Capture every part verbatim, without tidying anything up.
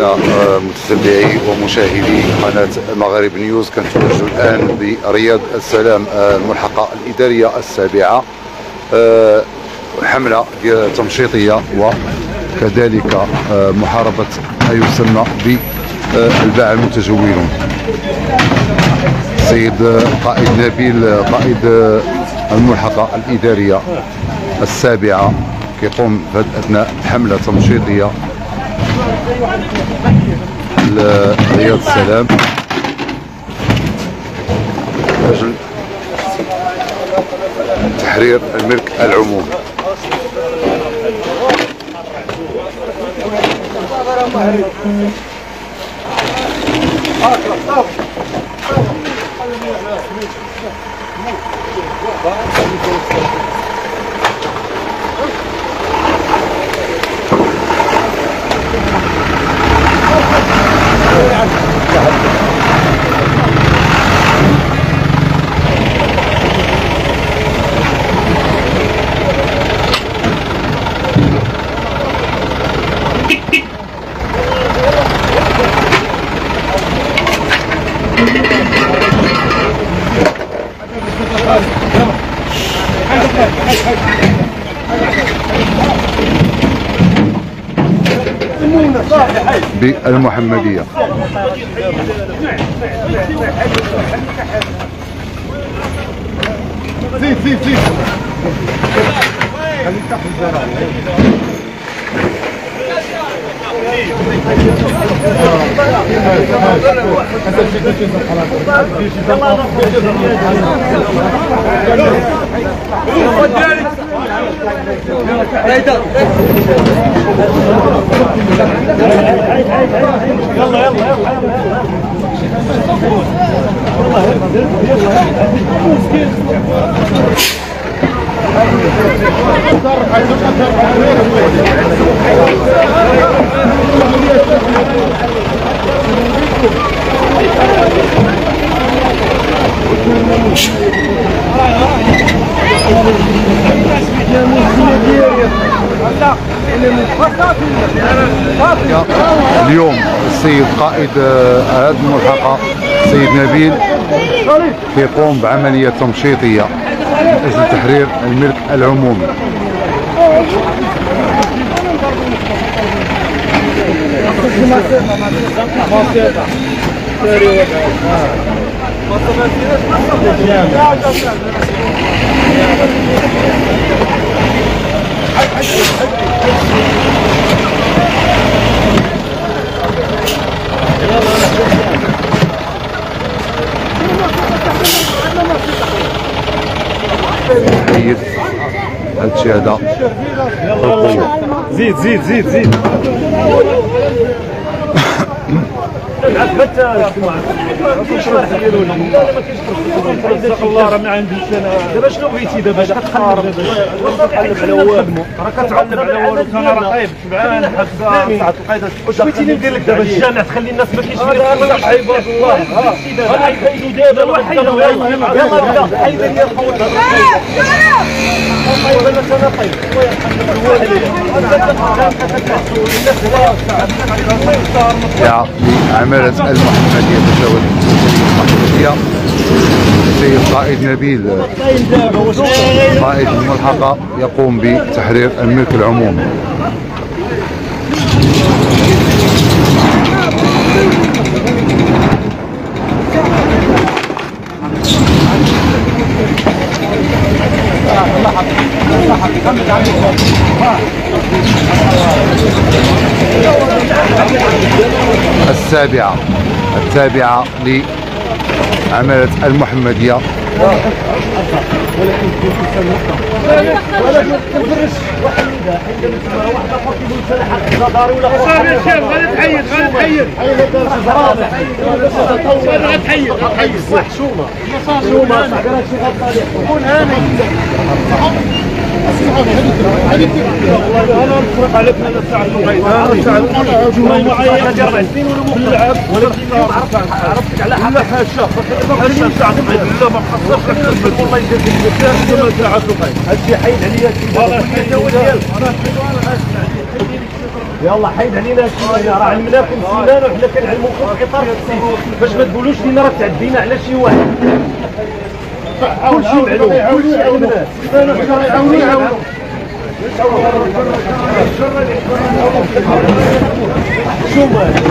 مشاهدينا متتبعي ومشاهدي قناة المغرب نيوز، كنتواجد الآن برياض السلام الملحقة الإدارية السابعة، حملة تمشيطية وكذلك محاربة ما يسمى بالباعة المتجولون. السيد القائد نبيل قائد الملحقة الإدارية السابعة كيقوم في أثناء حملة تمشيطية لرياض السلام أجل تحرير الملك العمومي. بالمحمدية. زيد زيد زيد يلا يلا اليوم السيد قائد هذه الملحقة السيد نبيل كيقوم بعملية تمشيطية من أجل تحرير الملك العمومي. حيد هادشي هذا بالقوة. زيد زيد زيد زيد الله راه ما عنديش انا دابا شنو بغيتي دابا اش كتقرب كتقلب على والو راه كتقلب على والو انا راه طايب شبعان حبه ساعه القيده. واش بغيتي ندير لك دابا الجامع تخلي الناس ما كاينش هذا عباد الله انا حيدو دابا حيدو يلا بدا حيد لي القوه طيب انا انا طيب يا عمالة المحمدية تجاوز المحمدية. السيد قائد نبيل قائد الملحقة يقوم بتحرير الملك العمومي. السابعة التابعة لعمالة المحمدية. ولكن تفرش واحد واحد اخر كيقول سلاح ضاري ولا غادي تحيد غادي تحيد غادي تحيد تحيد واحد شومه شومه صاحبي راه شي غلطه كون هاني والله انا نفرق عليك انا ساعه انا ساعه جمهور معايا ديال أربع سنين وانا ملعب ولكن عرفتك على حاجه حاجه حاجه ساعه لا ما خصكش تكذب والله يجازيك بخير كما ساعه هادشي حيد عليا والله حيد هو ديالك يلا حيد علينا شويه، راه علمناكم سنان وحنا كنعلموكم في اطار التسيير باش ما تقولوش لينا راه تعدينا على شي واحد. كلشي معلوم، كلشي علمناه. عاونوا عاونوا شوف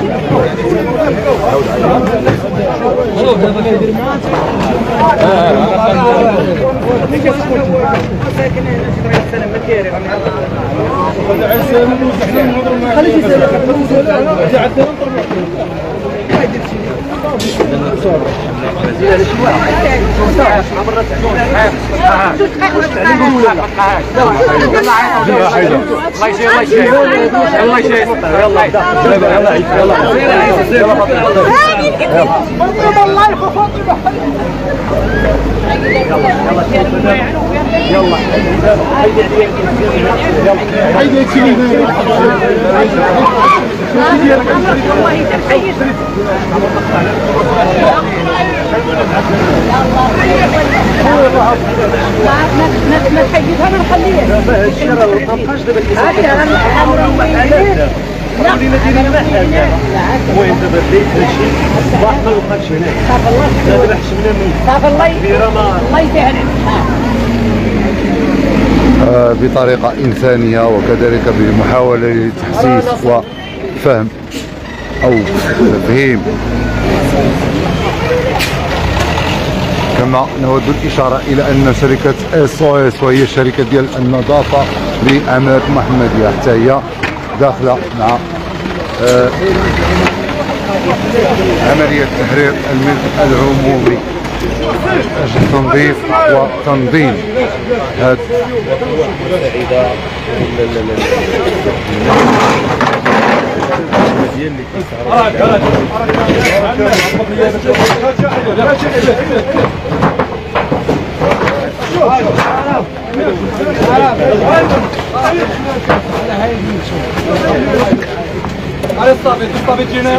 شوف دابا كيدير معاك ساكن هنا شي طريق السلام ما كاير خليه يسالك يلا حيدي حيدي ما تحيدها ما نخليها دابا هادشي راه ما بقاش دابا كيصير لا ولينا دايرين محل المهم دابا بديت هادشي الصباح ما بقاش هنا صافي الله دابا حشمنا من صافي الله الله يسهل بطريقة إنسانية وكذلك بمحاولة لتحسيس وفهم أو تفهيم. كما نود الإشارة إلى أن شركة إس أو إس وهي الشركة ديال النظافة لعمارة محمدية حتى هي داخلة مع آه عملية تحرير الملك العمومي أجل تنظيف وتنظيم هذا على الصافي الصافي جينا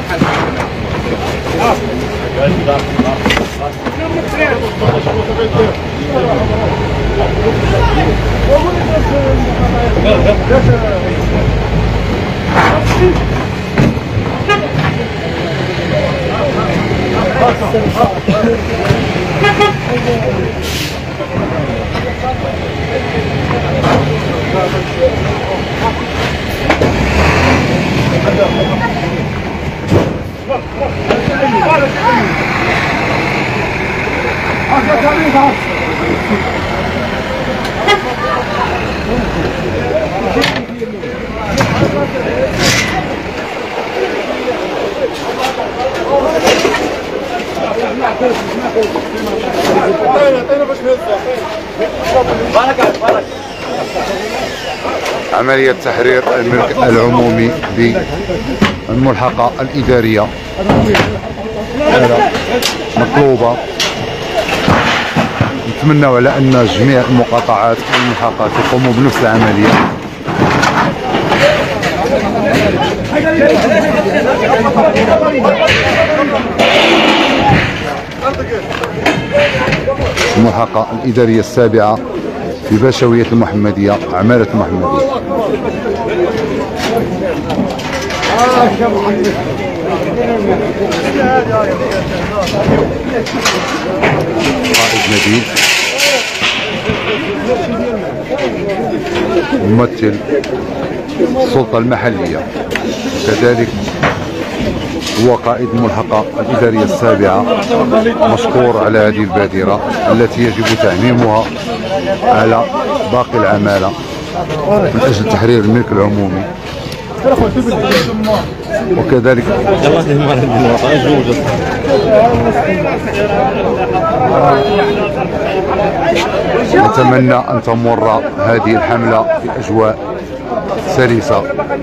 عملية تحرير الملك العمومي بالملحقة الإدارية مطلوبة. نتمنى على أن جميع المقاطعات والملحقات يقوموا بنفس العملية. الملحقة الإدارية السابعة في باشوية المحمدية عمارة المحمدية. قائد نبيل ممثل السلطة المحلية، كذلك هو قائد الملحقة الإدارية السابعة، مشكور على هذه البادرة التي يجب تعميمها على باقي العمالة من أجل تحرير الملك العمومي. وكذلك نتمنى أن تمر هذه الحملة في أجواء سلسة.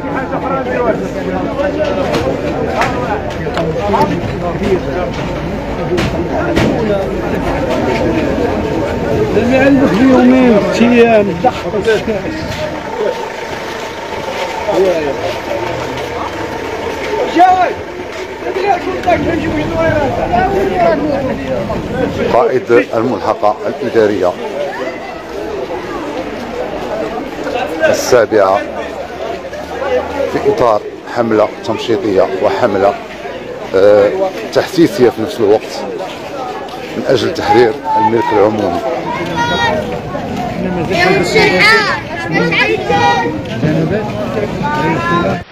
اللي عندك يومين ايام قائد الملحقة الإدارية السابعة في إطار حملة تمشيطية وحملة آه تحسيسية في نفس الوقت من أجل تحرير الملك العمومي.